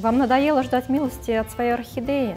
Вам надоело ждать милости от своей орхидеи?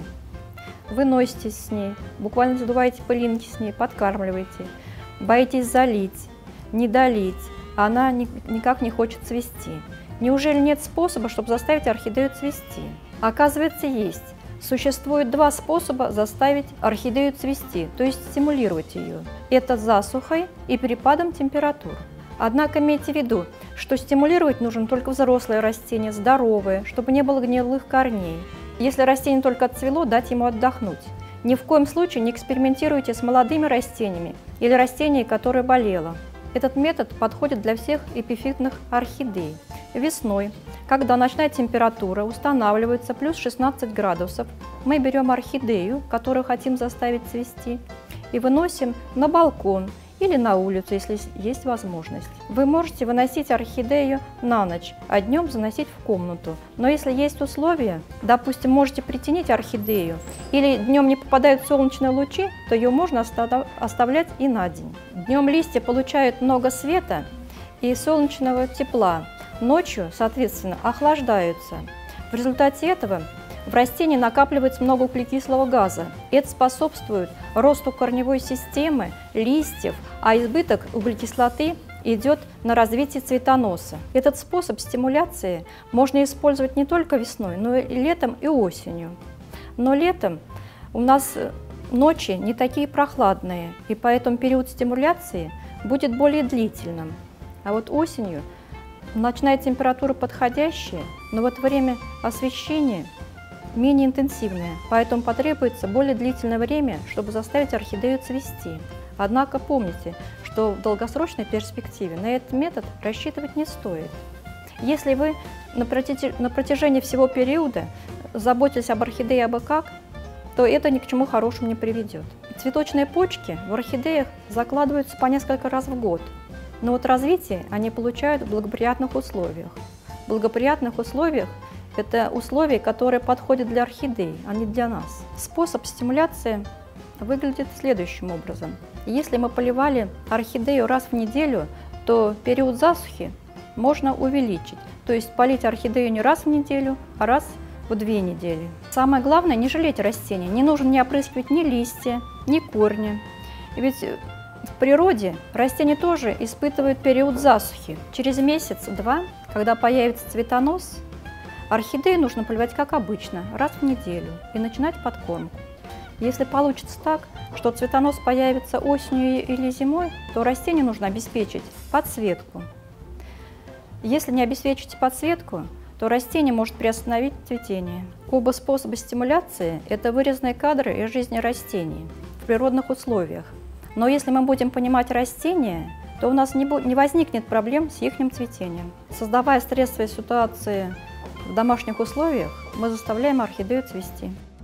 Вы носитесь с ней, буквально задуваете пылинки с ней, подкармливаете, боитесь залить, не долить, а она никак не хочет цвести. Неужели нет способа, чтобы заставить орхидею цвести? Оказывается, есть. Существует два способа заставить орхидею цвести, то есть стимулировать ее. Это засухой и перепадом температур. Однако имейте в виду, что стимулировать нужно только взрослые растения, здоровые, чтобы не было гнилых корней. Если растение только отцвело, дать ему отдохнуть. Ни в коем случае не экспериментируйте с молодыми растениями или растением, которое болело. Этот метод подходит для всех эпифитных орхидей. Весной, когда ночная температура устанавливается плюс 16 градусов, мы берем орхидею, которую хотим заставить цвести, и выносим на балкон или на улицу, если есть возможность. Вы можете выносить орхидею на ночь, а днем заносить в комнату. Но если есть условия, допустим, можете притенить орхидею, или днем не попадают солнечные лучи, то ее можно оставлять и на день. Днем листья получают много света и солнечного тепла, ночью, соответственно, охлаждаются. В результате этого в растении накапливается много углекислого газа. Это способствует росту корневой системы, листьев, а избыток углекислоты идет на развитие цветоноса. Этот способ стимуляции можно использовать не только весной, но и летом и осенью. Но летом у нас ночи не такие прохладные, и поэтому период стимуляции будет более длительным. А вот осенью ночная температура подходящая, но в это время освещение менее интенсивное, поэтому потребуется более длительное время, чтобы заставить орхидею цвести. Однако помните, что в долгосрочной перспективе на этот метод рассчитывать не стоит. Если вы на протяжении всего периода заботитесь об орхидее абы как, то это ни к чему хорошему не приведет. Цветочные почки в орхидеях закладываются по несколько раз в год, но вот развитие они получают в благоприятных условиях. В благоприятных условиях это условия, которые подходят для орхидей, а не для нас. Способ стимуляции выглядит следующим образом. Если мы поливали орхидею раз в неделю, то период засухи можно увеличить. То есть полить орхидею не раз в неделю, а раз в 2 недели. Самое главное, не жалеть растения. Не нужно не опрыскивать ни листья, ни корни. Ведь в природе растения тоже испытывают период засухи. Через месяц-два, когда появится цветонос, орхидею нужно поливать как обычно, раз в неделю, и начинать подкормку. Если получится так, что цветонос появится осенью или зимой, то растению нужно обеспечить подсветку. Если не обеспечите подсветку, то растение может приостановить цветение. Оба способа стимуляции – это вырезанные кадры из жизни растений в природных условиях. Но если мы будем понимать растения, то у нас не возникнет проблем с их цветением. Создавая стрессовые ситуации в домашних условиях, мы заставляем орхидею цвести.